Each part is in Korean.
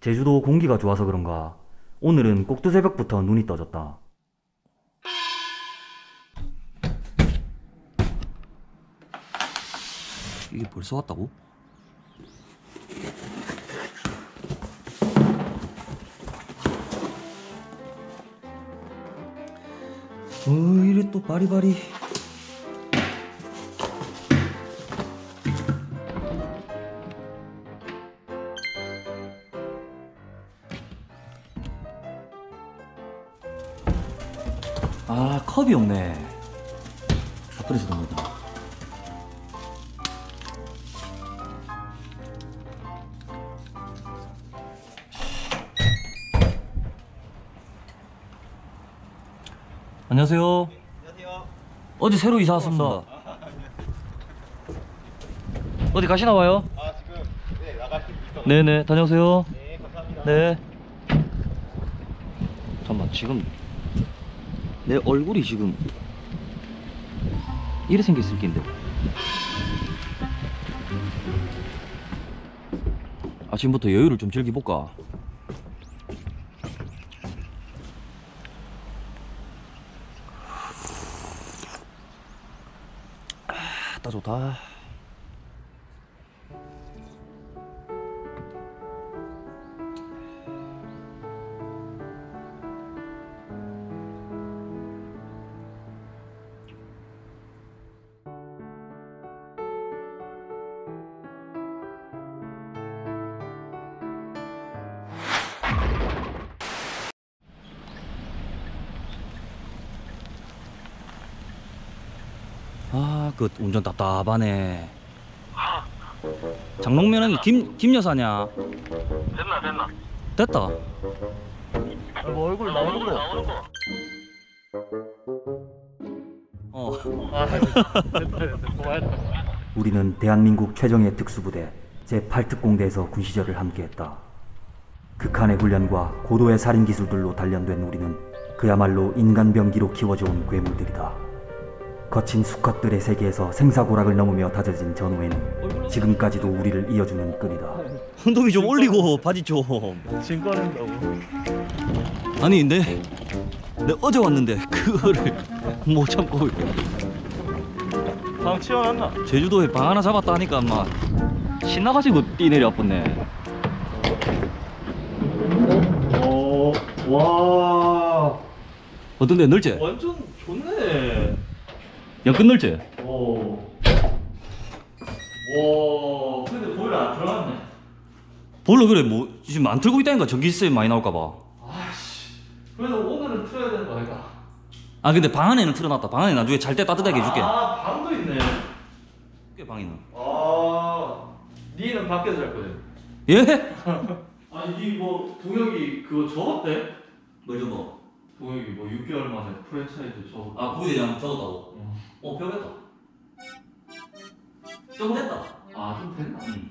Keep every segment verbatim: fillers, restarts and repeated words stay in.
제주도 공기가 좋아서 그런가 오늘은 꼭두새벽부터 눈이 떠졌다. 이게 벌써 왔다고? 어, 이래 또 바리바리. 아, 컵이 없네. 아, 그래서 그런 거다. 안녕하세요. 안녕하세요. 어제 새로 이사 왔습니다. 어디 가시나 봐요? 아 지금 네 나갈 수 있어. 네네, 다녀오세요. 네 감사합니다. 네. 잠깐만, 지금 내 얼굴이 지금 이래 생겼을 낀데. 아침부터 여유를 좀 즐겨볼까? 아, 따 좋다. 아, 그 운전 답답하네. 장롱면허기 김, 김 여사냐? 됐나 됐나? 됐다. 뭐 얼굴 나오는 거 나오는 거. 어. 아 됐다 됐다 고맙다. 우리는 대한민국 최정예 특수부대 제팔 특공대에서 군 시절을 함께했다. 극한의 훈련과 고도의 살인 기술들로 단련된 우리는 그야말로 인간병기로 키워져온 괴물들이다. 거친 수컷들의 세계에서 생사고락을 넘으며 다져진 전우회는 지금까지도 우리를 이어주는 끈이다. 엉덩이 좀 올리고 바지 좀. 진 꺼낸다고. 아니 내, 내 어제 왔는데 그거를 못 참고 방 치워놨나? 제주도에 방 하나 잡았다 하니까 막 신나가지고 뛰내려 왔네. 오, 와 어떤데, 넓지? 완전 좋네. 연끝 넓지? 오. 와 근데 보일러 안 들어갔네. 볼러 그래 뭐 지금 안 틀고 있다니까. 전기세 많이 나올까봐. 아씨 그래도 오늘은 틀어야 되는 거 아이가? 아 근데 방 안에는 틀어놨다. 방 안에 나중에 잘 때 따뜻하게 해줄게. 아 방도 있네. 꽤 방에는. 아 니는 밖에서 잘 거든. 예? 아니 니 뭐 동혁이 그거 적었대? 뭘 좀 뭐? 동혁이 뭐 육 개월 만에 프랜차이즈 적었. 아 부대장 적었다고? 응. 어 배웠다. 좀 됐다. 아좀 됐나? 응.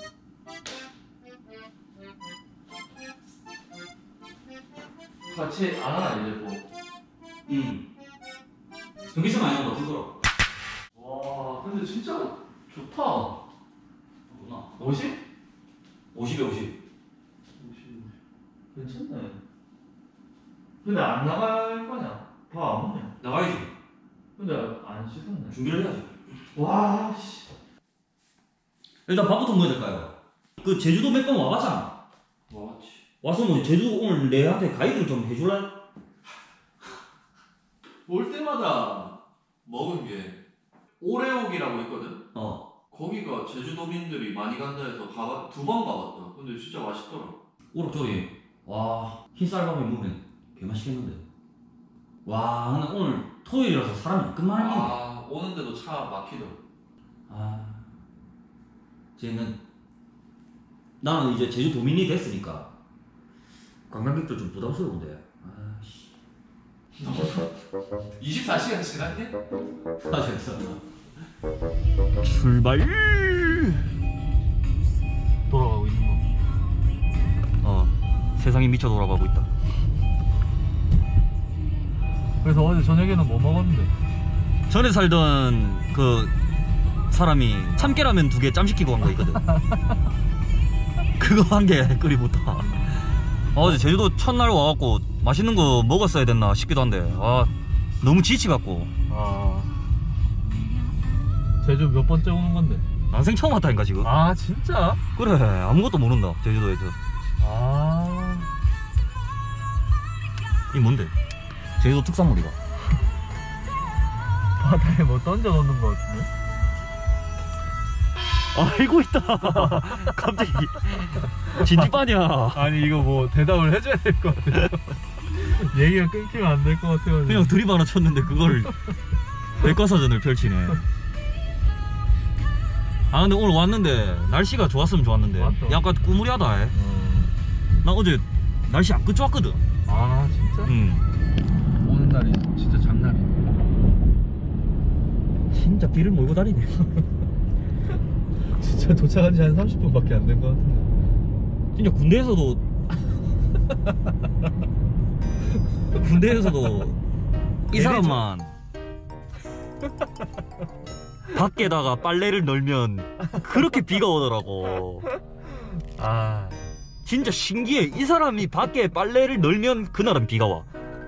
같이 안 하나 이제 뭐. 응. 전기세 많이 나온다 그거라. 와 근데 진짜 좋다. 뭐나? 오십? 오십에 오십. 오십 괜찮네. 근데 안 나갈 거냐? 밥 안 먹냐? 나가야지. 근데 안 씻었네. 준비를 해야지. 와 씨. 일단 밥부터 먹어야 될까요? 그 제주도 몇 번 와봤잖아. 와치. 와서 뭐 제주도 오늘 내한테 가이드를 좀 해줄래? 올 때마다 먹은 게 오레옥이라고 있거든. 어. 거기가 제주도민들이 많이 간다 해서 가봐 두 번 가봤다. 근데 진짜 맛있더라. 오락조리. 와, 흰쌀밥에 먹으면 개 맛있겠는데. 와, 근데 오늘 토요일이라서 사람이 끝말이네. 아 오는데도 차 막히더라. 아, 쟤는 나는 이제 제주도민이 됐으니까 관광객들 좀 부담스러운데. 아씨. 이십사 시간 지났니? 하셨어. 출발. 돌아가고 있는 거. 어, 세상이 미쳐 돌아가고 있다. 그래서 어제 저녁에는 뭐 먹었는데? 전에 살던 그 사람이 참깨라면 두 개 짬 시키고 간 거 있거든. 그거 한 개 끓이부터 아, 어제 제주도 첫날 와갖고 맛있는 거 먹었어야 됐나 싶기도 한데 아 너무 지치갖고. 아 제주 몇 번째 오는 건데? 난생 처음 왔다니까 지금. 아 진짜? 그래 아무것도 모른다 제주도에서. 아 이 뭔데? 제주도 특산물이가. 바다에 뭐 던져 놓는 거 같은데? 알고 있다. 갑자기 진지빠냐. 아니 이거 뭐 대답을 해줘야 될 것 같아요. 얘기가 끊기면 안 될 것 같아가지고. 그냥 드립 하나 쳤는데 그걸 백과사전을 펼치네. 아 근데 오늘 왔는데 날씨가 좋았으면 좋았는데 맞다. 약간 꾸무리하다. 어. 나 어제 날씨 안 끝좋았거든. 아 진짜? 응. 오는 날이 진짜 장날이네. 진짜 비를 몰고 다니네. 진짜 도착한 지 한 삼십 분밖에 안 된 것 같은데. 진짜 군대에서도 군대에서도 이 사람만 밖에다가 빨래를 널면 그렇게 비가 오더라고. 아 진짜 신기해. 이 사람이 밖에 빨래를 널면 그날은 비가 와.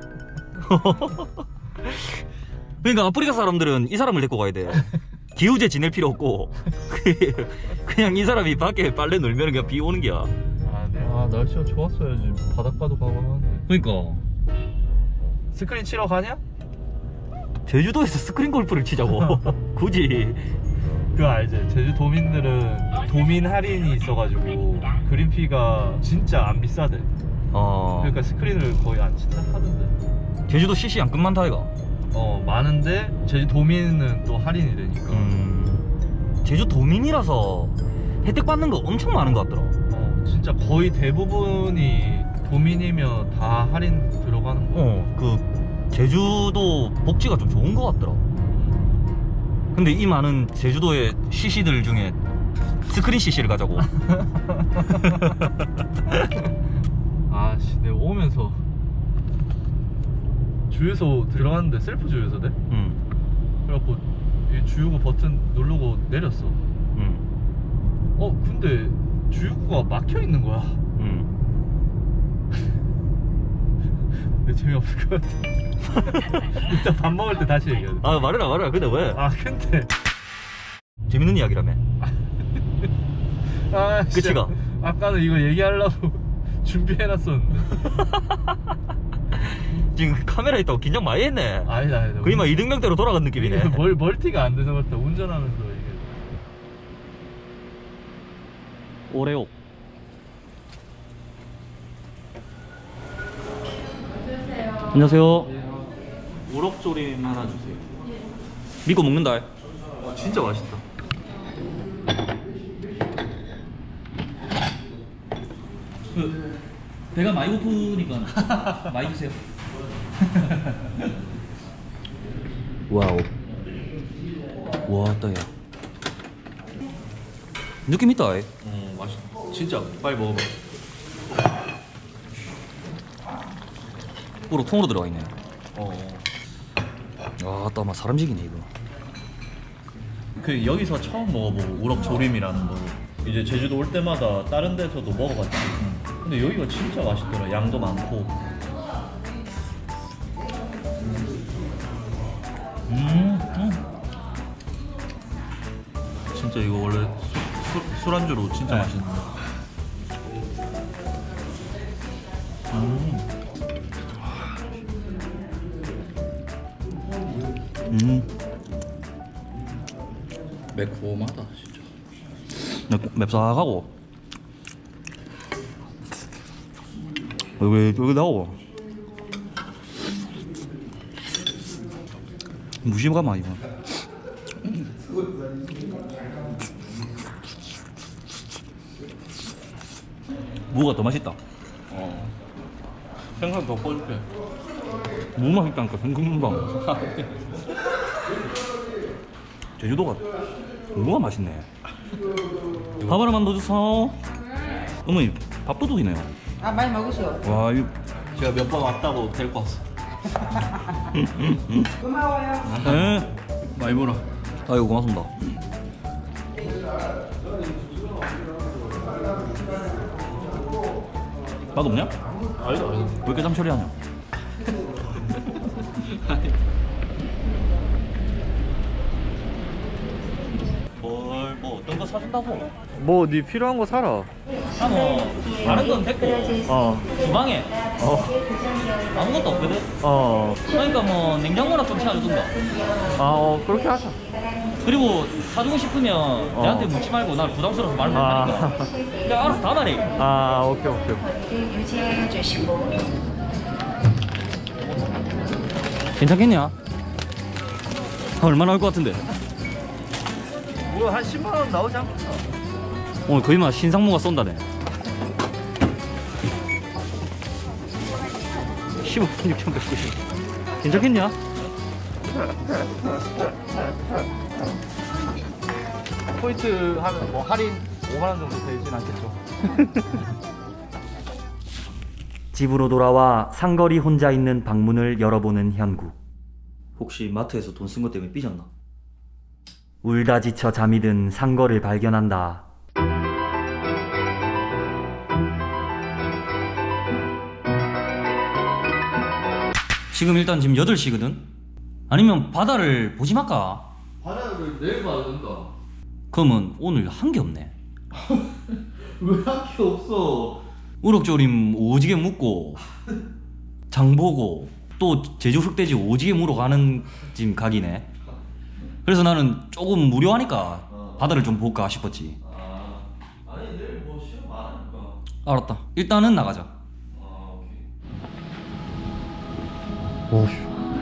그러니까 아프리카 사람들은 이 사람을 데리고 가야 돼. 기우제 지낼 필요 없고 그냥 이 사람이 밖에 빨래 널면 그냥 비 오는 게야. 아, 네. 아 날씨가 좋았어야지. 바닷가도 가고 하는데. 그러니까 스크린 치러 가냐? 제주도에서 스크린 골프를 치자고. 굳이. 그거 알지? 제주 도민들은 도민 할인이 있어가지고 그린피가 진짜 안 비싸대. 어. 그러니까 스크린을 거의 안 친다 하던데. 제주도 씨씨 안 끝만다 이가. 어 많은데 제주 도민은 또 할인이 되니까. 음. 제주 도민이라서 혜택 받는 거 엄청 많은 것 같더라. 어 진짜 거의 대부분이 도민이면 다 할인 들어가는 거야. 어. 그 제주도 복지가 좀 좋은 것 같더라. 근데 이 많은 제주도의 씨씨들 중에 스크린 씨씨를 가자고. 아씨 내가 오면서 주유소 들어갔는데 셀프 주유소대? 응. 그래갖고 이 주유구 버튼 누르고 내렸어. 응. 어 근데 주유구가 막혀있는 거야. 응. 근데 재미없을 것 같아. 이따 밥 먹을 때 다시 얘기하자. 아 말해라 말해라. 근데 왜? 아 근데 재밌는 이야기라며. 아 끝이가. 아까는 이거 얘기하려고 준비해놨었는데. 지금 카메라 있다고 긴장 많이 했네. 아니다 아니다. 거의 막 이등병대로 돌아간 느낌이네. 이게 멀, 멀티가 안 돼서 그렇다. 운전하면서 이게. 오레오. 안녕하세요. 우럭조림 하나 주세요. 믿고 먹는다. 와 진짜 맛있다. 그 배가 많이 고프니까 많이 드세요. 와우. 와, 따야. 느낌 있다. 이. 어 맛있다. 진짜 빨리 먹어봐. 우럭 통으로 들어가 있네. 어. 아, 따마 사람식이네 이거. 그 여기서 처음 먹어보고 우럭조림이라는 거. 이제 제주도 올 때마다 다른 데서도 먹어봤지. 근데 여기가 진짜 맛있더라. 양도 많고. 음, 음. 진짜 이거 원래 술, 술안주로 진짜 네. 맛있는데. 음. 음. 매콤하다 진짜. 맵, 맵싹하고. 왜 여기 나오고? 무심하마 이거. 무가 더 맛있다. 어. 생선 더 꼴대. 무 맛있다니까 생금방. 제주도가 무가 맛있네. 밥 하나만 더 주세요. 어머니 밥도둑이네요. 아 많이 먹으셔. 와 이거. 제가 몇 번 왔다고 데리고 왔어. 고마워요. 네. 많이 물어. 아이고 고맙습니다. 맛없냐? 아니다 왜 이렇게 땀 처리하냐? 뭘, 뭐 어떤 거 사준다고? 뭐 네 필요한 거 사라. 아, 뭐 다른 건 됐고 어. 주방에 어. 아무것도 없거든? 어. 그러니까 뭐 냉장고나 좀 사주든가. 아, 어, 그렇게 하자. 그리고 사주고 싶으면 내한테 묻지 말고 날 부담스러워서 말 아. 못하니까 그냥 알아서 다 말해. 아, 오케이, 오케이. 괜찮겠냐? 얼마나 올 것 같은데? 뭐 한 십만 원 나오지 않겠나? 오늘 거의 막 신상무가 쏜다네. 십오만 육천백구십. 괜찮겠냐? 포인트 하면 뭐 할인 오만 원 정도 되진 않겠죠? 집으로 돌아와 상거리 혼자 있는 방문을 열어보는 현구. 혹시 마트에서 돈 쓴 것 때문에 삐졌나? 울다 지쳐 잠이 든 상거를 발견한다. 지금 일단 지금 여덟 시거든? 아니면 바다를 보지 말까? 바다를 내일 봐야 된다. 그러면 오늘 한 게 없네. 왜 할 게 없어? 우럭조림 오지게 묵고 장보고 또 제주 흑돼지 오지게 물어 가는 지금 각이네. 그래서 나는 조금 무료하니까 어. 바다를 좀 볼까 싶었지. 아, 아니 내일 뭐 시험 많으니까. 알았다. 일단은 나가자. 아, 오케이.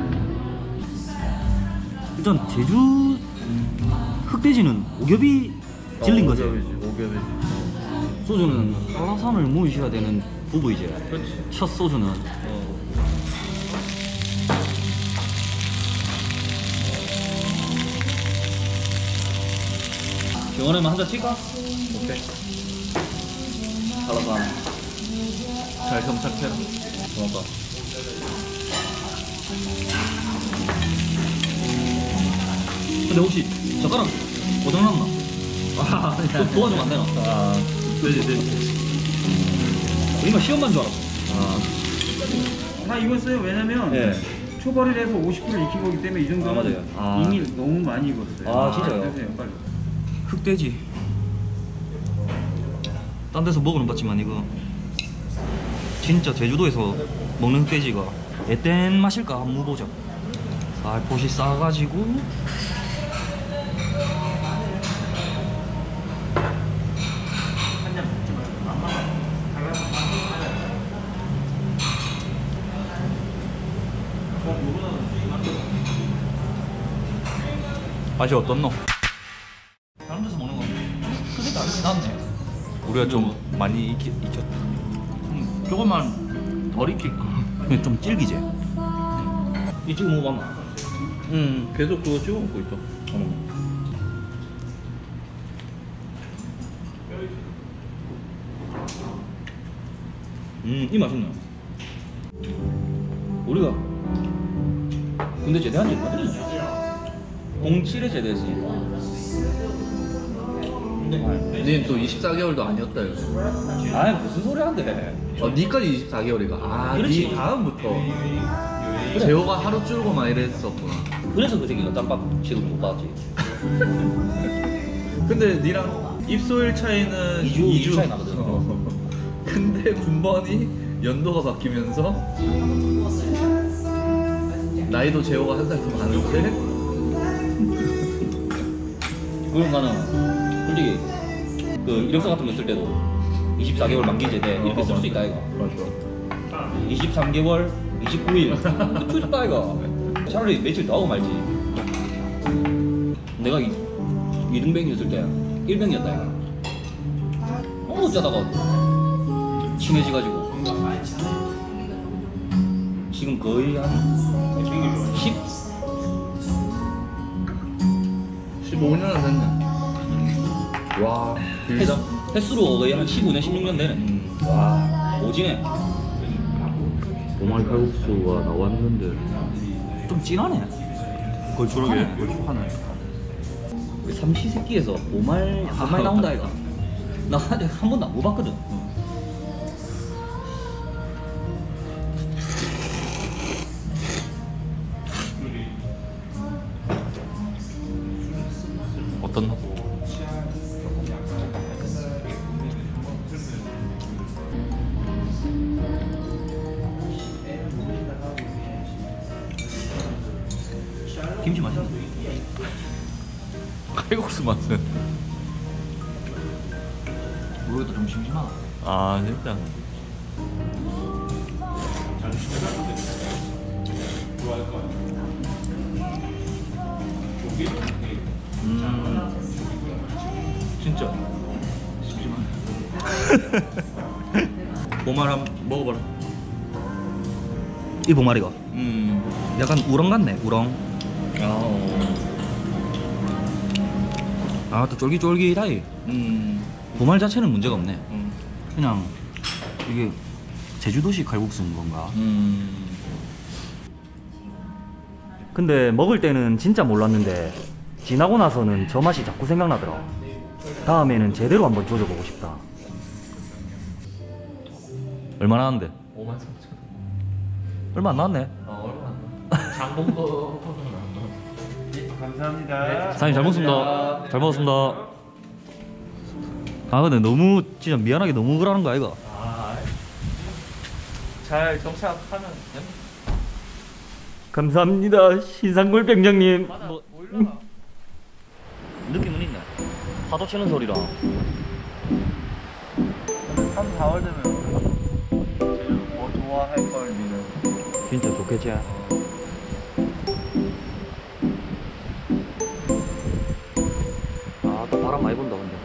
일단 제주 흑돼지는 오겹이 질린 거지. 오겹이지, 오겹이지. 소주는 한라산을 모이셔야 되는 부부이지. 그렇지. 첫 소주는 어. 시원하면 한잔 칠까? 오케이. 한라산 잘 정착해라. 고맙다. 근데 혹시 젓가락 고장났나? 아, 좀 도와주면 안 되나? 아, 되지, 되지. 우리가 시험만 줄 알았어. 아, 다 익었어요. 왜냐면 예. 초벌을 해서 오십 퍼센트 익힌 거기 때문에 이 정도면 아, 맞아요. 아. 이미 너무 많이 익었어요. 아, 진짜요? 드세요, 빨리. 흑돼지. 딴 데서 먹으는 봤지만 이거 진짜 제주도에서 먹는 흑돼지가 어떤 맛일까 한번 보자. 살포시 싸가지고 맛이 어떻노? 다른 데서 먹는 거 크게 다르진 않네. 우리가 좀 많이 익히, 익혔다. 음, 조금만 덜 익힐 거. 좀 질기지? 이 지금 먹어봤나? 응, 계속 그거 찍어 먹고 있다. 음, 이 맛있네. 우리가 근데 제대한 지 얼마 됐냐? 공칠에 제대했지. 니는 또 이십사 개월도 아니었다 이거. 아이 무슨 소리 한대. 어, 니까지 이십사 개월이가. 아, 그렇지. 니 다음부터. 재호가 하루 줄고만 이랬었구나. 그래서 그 새끼가 짬밥 취급을 못 받았지. 근데 니랑 입소일 차이는 이 주, 이 주 차이 나거든. 어. 근데 군번이 연도가 바뀌면서 나이도 재호가 한 살 더 많은데. 그럼 나는 솔직히 그 이력서 같은 거 쓸 때도 이십사 개월 만기 제대 이렇게 쓸 수 있다 이거. 맞아. 이십삼 개월 이십구 일 좋다 이거. 차라리 며칠 더 하고 말지. 내가 이, 이등병이었을 때 일병이었다 이거. 어 어쩌다가 친해지가지고 지금 거의 한 십? 십오 년은 됐네. 와, 길다. 횟- 횟수로 거의 한 십오 년, 십육 년 되네. 음. 와, 오지네. 오마이 칼국수가 나왔는데. 좀 진하네. 걸쭉하네. 걸쭉하네. 우리 삼시세끼에서 오말, 오말 나온다 이가. 나 아직 한 번도 안 먹어봤거든. 김치 맛있네. 칼국수 맛은. 모르겠다, 좀 심심하다. 아 진짜. 음, 진짜 심심하네. 보말 한번 먹어봐라. 이 보마리가 음. 약간 우렁 같네, 우렁. 아. 어. 아, 또 쫄깃쫄깃하이. 음. 보말 자체는 문제가 없네. 음. 그냥 이게 제주도식 칼국수인 건가? 음. 근데 먹을 때는 진짜 몰랐는데 지나고 나서는 저 맛이 자꾸 생각나더라. 다음에는 제대로 한번 조져보고 싶다. 얼마나 하는데? 오만 삼천. 얼마 안 나왔네. 아 얼마 안 나. 장본거. 감사합니다. 사장님 잘 먹었습니다. 잘 먹었습니다. 아 근데 너무 진짜 미안하게 너무 그러는 거 아이가? 아. 잘 정착하면 됩니다. 감사합니다, 신상골 병장님. 뭐 느낌은 있네. 파도 치는 소리랑. 삼, 사월 되면 뭐 좋아할 걸 니는. 진짜 좋겠지. 아, 또 바람 많이 분다 근데.